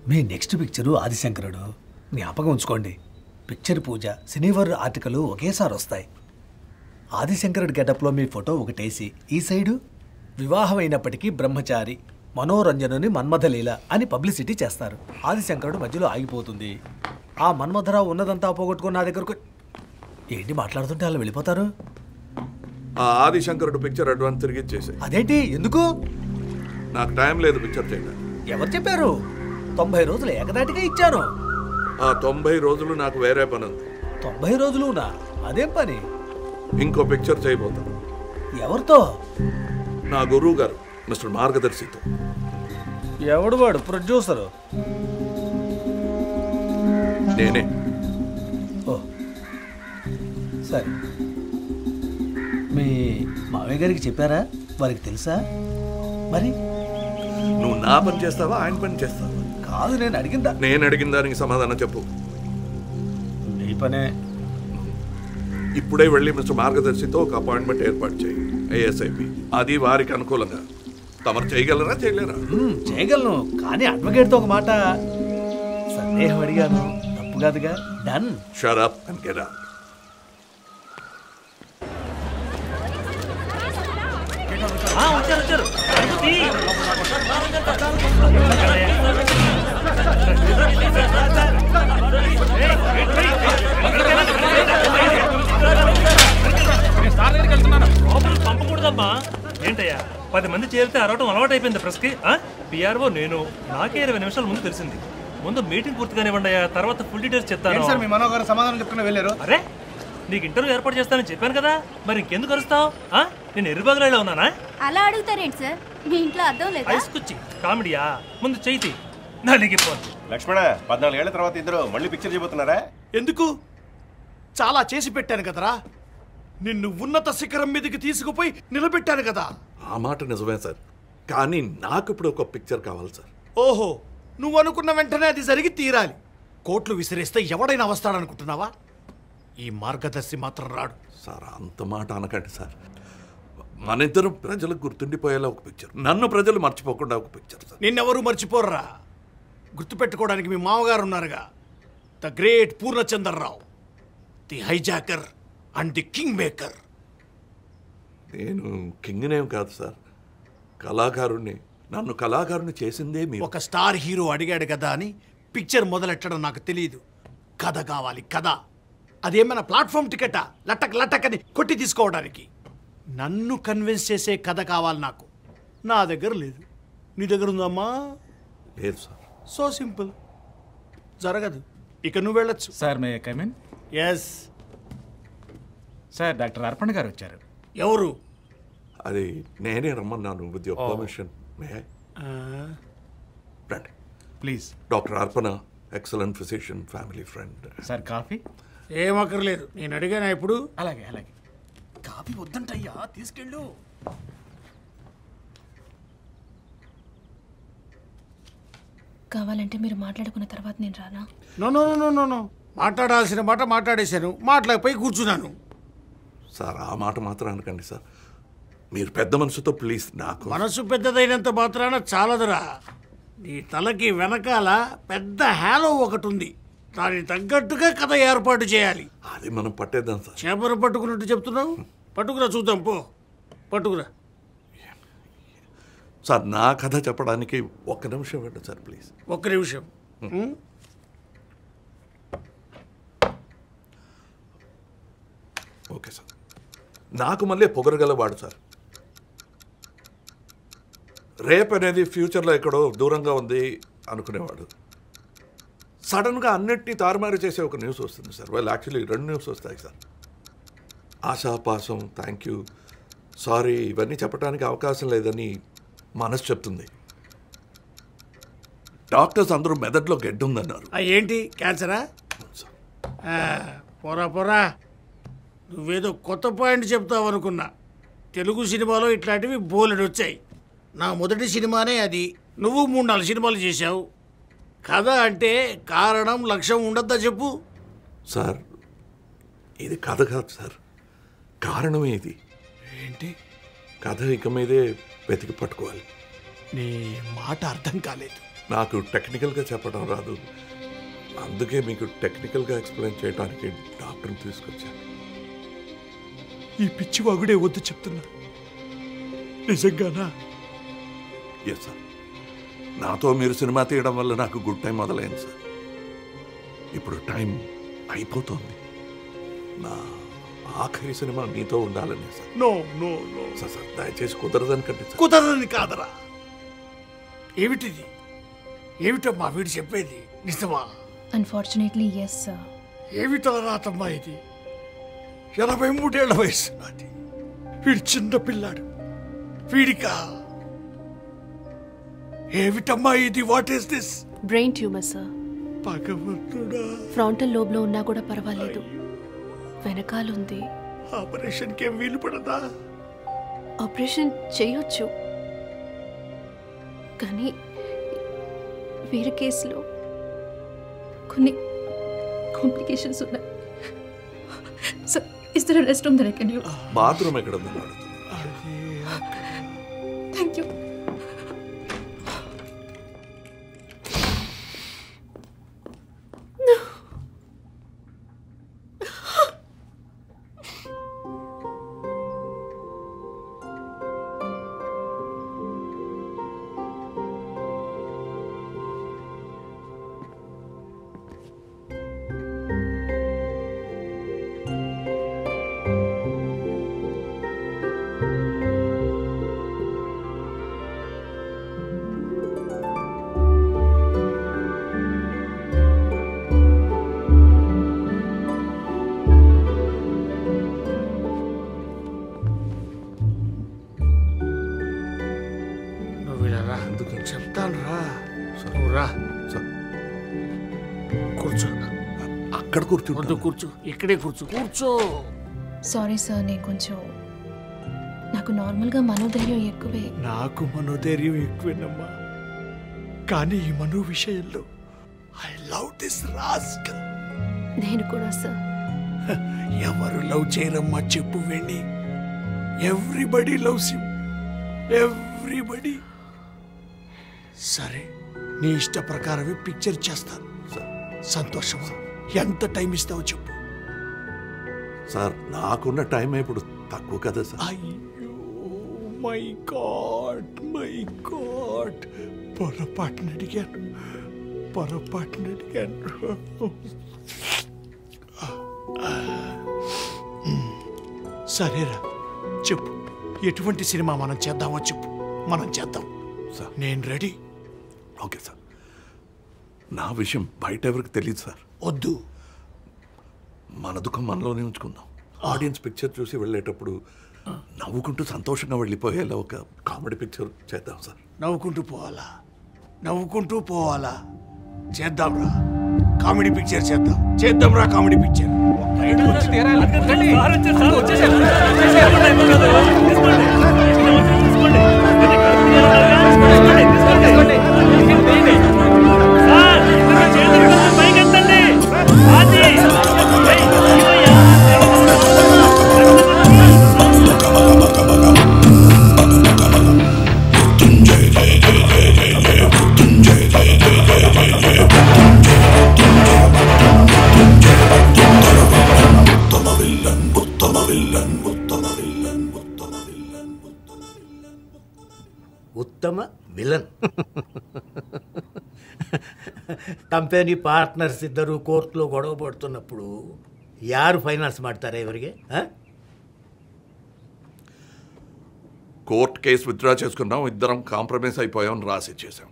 మీ next picture ఆదిశంకరుడు. జ్ఞాపకం ఉంచుకోండి, picture పూజ శనివారం ఆర్టికలు ఒకేసారి వస్తాయి. ఆదిశంకరుడు గెటప్లో మీ ఫోటో ఒకటేసి ఈ సైడు వివాహం అయినప్పటికీ బ్రహ్మచారి మనోరంజనుని మన్మథలీల అని పబ్లిసిటీ చేస్తారు. ఆదిశంకరుడు మధ్యలో ఆగిపోతుంది. ఆ మన్మథరావు ఉన్నదంతా పోగొట్టుకుని నా దగ్గరకు ఏంటి మాట్లాడుతుంటే అలా వెళ్ళిపోతారు. ఆ ఆదిశంకరుడు పిక్చర్ అడ్వాన్స్ తిరిగి ఇచ్చేసాయి. అదేంటి, ఎందుకు? నాకు టైం లేదు పిక్చర్ చేయడానికి. ఎవరు చెప్పారు? 90 రోజులు ఏకదాటిగా ఇచ్చాను. ఆ 90 రోజులు నాకు వేరే పని ఉంది. 90 రోజులునా? అదేం పని? ఇంకో పిక్చర్ చేయబోతాను. ఎవరితో? నా గురువు గారు మిస్టర్ మార్గదర్శితో. ఎవడు వాడు? ప్రొడ్యూసరు? నేనే. ఓ సరే, మీ మావయ్య గారికి చెప్పారా? వారికి తెలుసా? మరి నువ్వు నా పని చేస్తావా ఆయన పని చేస్తావా? కాదు, నేను అడిగిందా. నేను అడిగిన దానికి సమాధానం చెప్పు. నీ పనే. ఇప్పుడే వెళ్ళి మిస్టర్ మార్గదర్శితో ఒక అపాయింట్మెంట్ ఏర్పాటు చేయి, ASAP. అది వారికి అనుకూలంగా. తమరు చేయగలరా చేయలేరా? చేయగలను, కానీ అడ్వకేట్తో ఒక మాట. సందేహం అడిగాను, తప్పు కాదుగా. Done. Shut up and get out. వచ్చారు. పంపకూడదమ్మా. ఏంటయ్యా, 10 మంది చేరితే అరవటం అలవాటు అయిపోయింది ప్రెస్కి. పిఆర్ఓ నేను, నాకే 20 నిమిషాల ముందు తెలిసింది. ముందు మీటింగ్ పూర్తిగానివ్వండి అయ్యా, తర్వాత ఫుల్ డీటెయిల్స్ చెప్తాను. సార్ మీ మనోగారు సమాధానం చెప్తున్నా వెళ్ళారు. అరే, నీకు ఇంటర్వ్యూ ఏర్పాటు చేస్తానని చెప్పాను కదా, మరి ఇంకెందుకు అరుస్తావు? నేను ఎర్రబాగులో ఉన్నానా? అలా అడుగుతారేంటి సార్? మీ ఇంట్లో అర్థం లేదా? ఐస్ కుచ్చి కామెడీయా? ముందు చేయి నలిగిపోద్ది. లక్ష్మణ, 14 ఏళ్ల తర్వాత ఇద్దరు మళ్ళీ పిక్చర్ చేయబోతున్నారా? ఎందుకు? చాలా చేసి పెట్టాను కదరా. నిన్ను ఉన్నత శిఖరం మీదకి తీసుకుపోయి నిలబెట్టాను కదా. ఆ మాట నిజమే సార్, కానీ నాకు ఇప్పుడు ఒక పిక్చర్ కావాలి సార్. ఓహో, నువ్వు అనుకున్న వెంటనే అది జరిగి తీరాలి. కోట్లు విసిరేస్తే ఎవడైనా వస్తాడనుకుంటున్నావా? ఈ మార్గదర్శి మాత్రం రాడు. సార్ అంత మాట అనకండి సార్. మన ఇద్దరం ప్రజలకు గుర్తుండిపోయేలా ఒక పిక్చర్, నన్ను ప్రజలు మర్చిపోకుండా ఒక పిక్చర్ సార్. నిన్నెవరూ మర్చిపోర్రా. గుర్తుపెట్టుకోవడానికి మీ మామగారు ఉన్నారుగా, the great Purnachandrarao, the hijacker and the kingmaker. నేను కింగ్నేం కాదు సార్, కళాకారుణ్ణి. నన్ను కళాకారుని చేసిందే మీరు. ఒక స్టార్ హీరో అడిగాడు కదా అని పిక్చర్ మొదలెట్టడం నాకు తెలియదు. కథ కావాలి, కథ. అదేమైనా ప్లాట్ఫామ్ టికెటా లట్టక్ లట్టక్ అని కొట్టి తీసుకోవడానికి? నన్ను కన్విన్స్ చేసే కథ కావాలి నాకు. నా దగ్గర లేదు. నీ దగ్గర ఉందమ్మా? లేదు సార్. సో సింపుల్, జరగదు. ఇక నువ్వు వెళ్ళొచ్చు. Sir may come in? Yes sir, doctor Arpana garu వచ్చారు. ఎవరు? అది నేనే రమ్మన్నాను. With your permission may I? రండి please. Doctor Arpana, excellent physician, family friend. Sir coffee? ఏమక్కర్లేదు, నేను అడిగాను ఇప్పుడు. అలాగే అలాగే. కాఫీ వద్దంటయ్యా, తీసుకెళ్ళు. కావాలంటే మీరు మాట్లాడుకున్న తర్వాత నేను రానా? No no no no no, మాట్లాడాల్సిన మాట మాట్లాడేశాను, మాట్లాడిపోయి కూర్చున్నాను. సార్ ఆ మాట మాత్రం అనకండి సార్, మీరు పెద్ద మనసుతో ప్లీజ్. నాకు మనసు పెద్దదైనంత మాత్రాన చాలదురా. నీ తలకి వెనకాల పెద్ద హ్యాలో ఒకటి ఉంది, దానికి తగ్గట్టుగా కథ ఏర్పాటు చేయాలి. అది మనం పట్టేద్దాం సార్. చేపలు పట్టుకున్నట్టు చెప్తున్నావు. పట్టుకురా చూద్దాం, పో పట్టుకురా. సార్ నా కథ చెప్పడానికి 1 నిమిషం ఇవ్వండి సార్ ప్లీజ్. 1 నిమిషం. Okay sir. నాకు మళ్ళీ పొగరగలవాడు సార్. రేప్ అనేది ఫ్యూచర్లో ఎక్కడో దూరంగా ఉంది అనుకునేవాడు. సడన్గా అన్నిటినీ తారుమారు చేసే ఒక న్యూస్ వస్తుంది సార్. వాళ్ళు యాక్చువల్లీ 2 న్యూస్ వస్తాయి సార్. ఆశాపాసం, థ్యాంక్ యూ, సారీ, ఇవన్నీ చెప్పడానికి అవకాశం లేదని మనసు చెప్తుంది. డాక్టర్స్ అందరూ మెదడులో గడ్డ ఉందన్నారు. ఏంటి, క్యాన్సరా? పోరా పోరా, నువ్వేదో కొత్త పాయింట్ చెప్తావు అనుకున్నా. తెలుగు సినిమాలో ఇట్లాంటివి బోలెడు వచ్చాయి. నా మొదటి సినిమానే అది. నువ్వు 3-4 సినిమాలు చేశావు. కథ అంటే కారణం లక్ష్యం ఉండద్దా చెప్పు. సార్ ఇది కథ కాదు సార్, కారణమే ఇది. ఏంటి? కథ ఇక మీదే వెతికి పట్టుకోవాలి. నీ మాట అర్థం కాలేదు. నాకు టెక్నికల్గా చెప్పడం రాదు, అందుకే మీకు టెక్నికల్గా ఎక్స్ప్లెయిన్ చేయడానికి డాక్టర్ని తీసుకొచ్చాను. ఈ పిచ్చి వాగుడే వద్దు చెప్తున్నా. నిజంగానా? ఎస్ సార్, నాతో మీరు సినిమా తీయడం వల్ల నాకు గుడ్ టైం మొదలైంది సార్. ఇప్పుడు టైం అయిపోతుంది. నా ఆఖరి సినిమా మీతో ఉండాలని sir. No no no sir sir దయచేసి కుదరదని కట్టించారు. కుదరదని కాదరా. ఏమిటిది? ఏమిటమ్మా వీడు చెప్పేది నిజమా? Unfortunately yes sir. ఏమిటో రాతమ్మా ఇది? 83 ఏళ్ల వయసు నాది. వీడు చిన్న పిల్లాడు. వీడికా? ఏమిటమ్మా ఇది? What is this? Brain tumour sir. భగవంతుడా. ఫ్రంటల్ లోబ్లో ఉన్నా కూడా పర్వాలేదు, వెనకాలుంది. ఆపరేషన్కి ఏం వీలు పడదా? ఆపరేషన్ చేయొచ్చు, కానీ వీరి కేసులో కొన్ని కాంప్లికేషన్స్ ఉన్నాయి. So is there a restroom that I can use? Bathroom ఎక్కడ ఉందని అడుగుతున్నా. Thank you. చెప్తాను రా. నువ్వు రా. కూర్చో. అక్కడ కూర్చో. కూర్చో, ఇక్కడే కూర్చో. కూర్చో. సారీ సార్, నాకు నార్మల్గా మనోధైర్యం ఎక్కువే. నాకు మనోధైర్యం ఎక్కువేనమ్మా, కానీ ఈ మనో విషయంలో ఐ లవ్ దిస్ రాస్కల్. నేను కూడా సార్. ఎవరు లవ్ చేయరమ్మా చెప్పు వెండి. Everybody loves him, everybody. సరే, నీ ఇష్ట ప్రకారమే పిక్చర్ చేస్తాను. సంతోషమా? ఎంత టైం ఇస్తావో చెప్పు. సార్ నాకున్న టైం ఇప్పుడు తక్కువ కదా సార్. అయ్యో మై గాడ్, మై గాడ్, పొరపాటున అడిగాను. సరేరా, చెప్పు ఎటువంటి సినిమా మనం చేద్దామో చెప్పు. మనం చేద్దాం సార్. నేను రెడీ. ఓకే సార్, నా విషయం బయట ఎవరికి తెలియదు సార్. వద్దు, మన దుఃఖం మనలోనే ఉంచుకుందాం. ఆడియన్స్ పిక్చర్ చూసి వెళ్ళేటప్పుడు నవ్వుకుంటూ సంతోషంగా వెళ్ళిపోయేలా ఒక కామెడీ పిక్చర్ చేద్దాం సార్. నవ్వుకుంటూ పోవాలా? చేద్దాంరా, కామెడీ పిక్చర్ చేద్దాంరా, కామెడీ పిక్చర్. ఉత్తమ విలన్. కంపెనీ పార్ట్నర్స్ ఇద్దరు కోర్టులో గొడవ పడుతున్నప్పుడు యారు ఫైనాన్స్ ಮಾಡ್ತಾರೆ ಇವರಿಗೆ? కోర్ట్ కేసు విత్డ్రా చేసుకున్నాం, ఇద్దరం కాంప్రమైజ్ అయిపోయాం, రాసి ఇచ్చేసాం.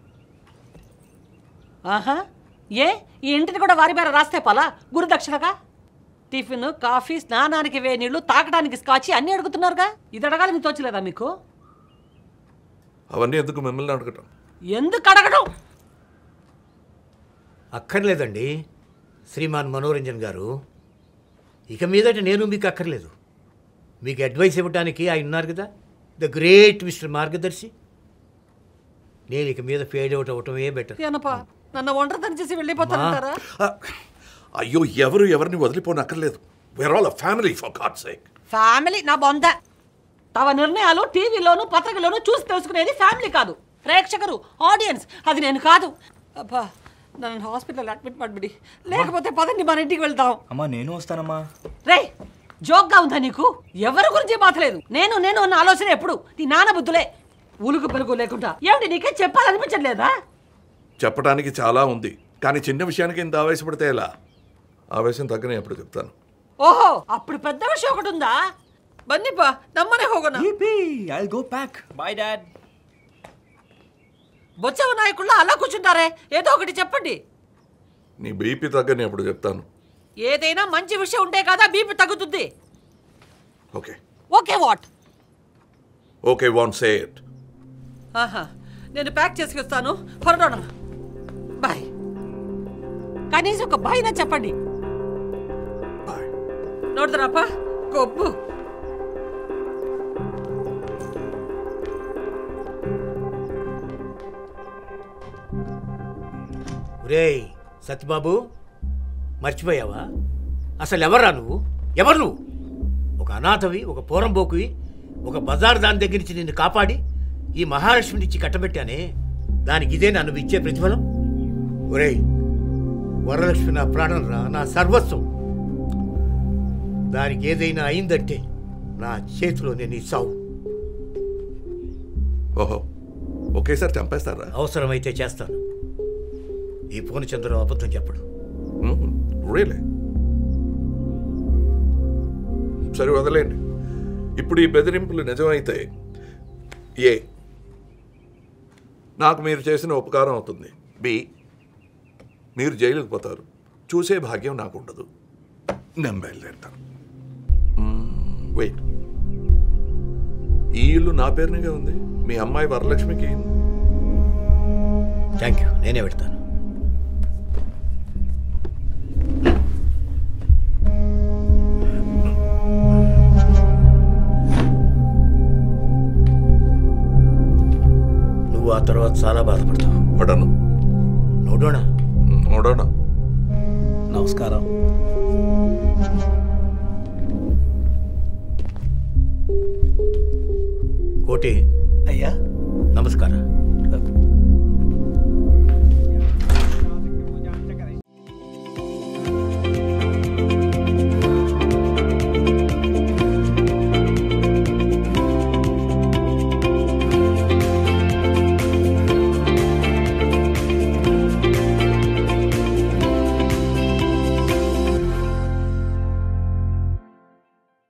ఆహా, ఏ ఈ ఇంటిని కూడా వారి పేర రాస్తే పోలా గురుదక్షిణగా? టిఫిన్, కాఫీ, స్నానానికి వేనీళ్ళు, తాగడానికి స్కాచి అన్నీ అడుగుతున్నారుగా. ఇది అడగాలని తోచలేదా మీకు? అవన్నీ ఎందుకు మిమ్మల్ని అడగటం? ఎందుకు అడగడం? అక్కర్లేదండి శ్రీమాన్ మనోరంజన్ గారు, ఇక మీదట నేను మీకు అక్కర్లేదు. మీకు అడ్వైస్ ఇవ్వడానికి ఆయన ఉన్నారు కదా, ద గ్రేట్ మిస్టర్ మార్గదర్శి. నేను ఇక మీద ఫేడ్ అవుట్ అవటమే బెటర్. ఏనపా, నన్ను ఒంటరితనం చేసి వెళ్ళిపోతానంటారా? అయ్యో, ఎవరిని వదిలిపోనక్కర్లేదు. We're all a family for God's sake. Family నా బొంద. తవ నిర్ణయాలు టీవీలోను పత్రికలోను చూసి తెలుసుకునేది ఫ్యామిలీ కాదు, ప్రేక్షకులు, ఆడియన్స్, అది నేను కాదు. అబ్బా, నన్ను హాస్పిటల్ అడ్మిట్ ಮಾಡ್ಬಿಡಿ, లేకపోతే పదండి మన ఇంటికి వెళ్దాం. అమ్మా నేను వస్తానమ్మా. రే, జోక్గా ఉందా నీకు? ఎవరి గురించి మాట్లాడలేదు. నేను నేను అన్న ఆలోచన ఎప్పుడు నీ నాన్న బుద్ధులే. ఉలుగు పలుగు లేకుండా ఏమిటి నీకే చెప్పాలనిపించట్లేదా? చెప్పడానికి చాలా ఉంది, కానీ చిన్న విషయానికి ఇంత ఆవేశపడితే ఎలా? ఆవేశం తగ్గనే ఎప్పుడు చెప్తాను. ఓహో, అప్పుడు పెద్ద విషయం ఒకటి ఉందా? బన్నీపా, నమ్మనే ಹೋಗೋಣ. I'll go back. Bye dad. బొచ్చవ నాయకుల్లో అలా కూర్చుంటారే, ఏదో ఒకటి చెప్పండి. నీ బీపీ తగ్గని ఎప్పుడు చెప్తాను. ఏదైనా మంచి విషయం ఉంటే కదా బీపీ తగ్గుతుంది. Okay okay what? Okay, one say it. ఆహా, నేను ప్యాక్ చేసుకొస్తాను, ಹೊರಡೋಣ. బాయ్. కనీసం ఒక బాయ్ నా చెప్పండి. ನೋಡಿದ್ರಪ್ಪ, కొబ్బు. రేయ్ సత్యబాబు, మర్చిపోయావా? అసలు ఎవరా నువ్వు? ఎవరు నువ్వు? ఒక అనాథవి, ఒక పోరంబోకువి, ఒక బజార్ దాని దగ్గర నుంచి నిన్ను కాపాడి ఈ మహాలక్ష్మిని ఇచ్చి కట్టబెట్టానే, దానికి ఇదే నన్ను ఇచ్చే ప్రతిఫలం? ఒరేయ్, వరలక్ష్మి నా ప్రాణం రా, నా సర్వస్వం. దానికి ఏదైనా అయిందంటే నా చేతిలో నేను ఈ సావు. ఓహో, ఒకేసారి చంపేస్తారా? అవసరమైతే చేస్తాను. ఈ పూర్ణచంద్రరావు అబద్ధం చెప్పడు. రియలే? సరే వదిలేండి. ఇప్పుడు ఈ బెదిరింపులు నిజమైతే ఏ నాకు మీరు చేసిన ఉపకారం అవుతుంది, బి మీరు జైలుకి పోతారు, చూసే భాగ్యం నాకు ఉండదు, నేను బయలుదేరుతాను. వెయిట్, ఈ ఇల్లు నా పేరునిగా ఉంది, మీ అమ్మాయి వరలక్ష్మికి. థ్యాంక్ యూ, నేనే పెడతాను. నువ్వు ఆ తర్వాత చాలా బాధపడతావు. పడను. నోడోనా? నోడోనా. నమస్కారం. కోటి అయ్యా నమస్కారం.